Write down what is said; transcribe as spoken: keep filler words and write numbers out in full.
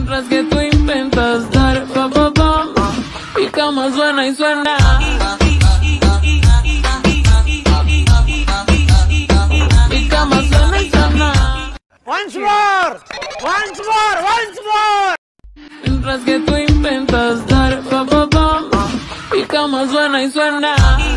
Mientras que tú intentas dar pa pa pa, mi cama suena y suena. Mi cama suena y suena. Once more, once more, once more. Mientras que tú intentas dar pa pa pa, mi cama suena y suena.